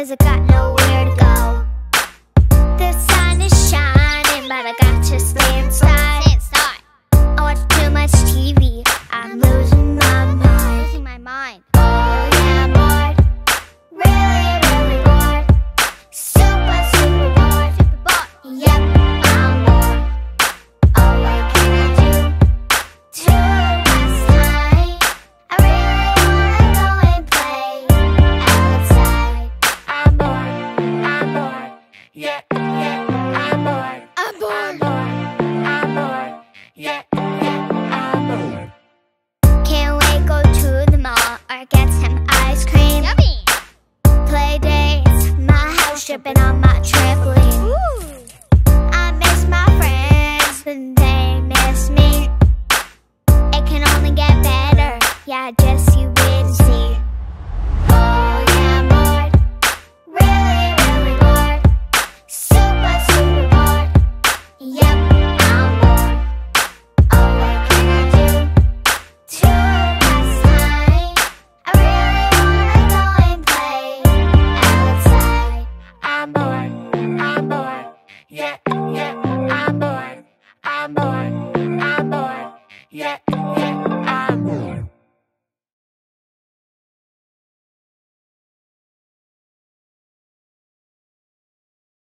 'cause I got nowhere to go. The sun is shining, but I got to stay inside. I watch too much TV, I'm losing my mind. Oh yeah, I'm bored, really, really bored. Super, super bored. Yep, I'm bored. Oh, what can I do to pass time? I really wanna go and play outside. I'm bored, yeah, I'm bored. I'm bored, yeah, I'm bored. Can't wait, go to the mall or get some ice cream. Yummy! Play dates, my house tripping on my trampoline. Ooh! I miss my friends, but they miss me. It can only get better, yeah, just you wait and see. Oh yeah, I'm bored, really, really bored. Super, super bored. Yep, I'm bored. Oh, what can I do to pass time? I really wanna go and play outside. I'm bored, yeah, I'm bored.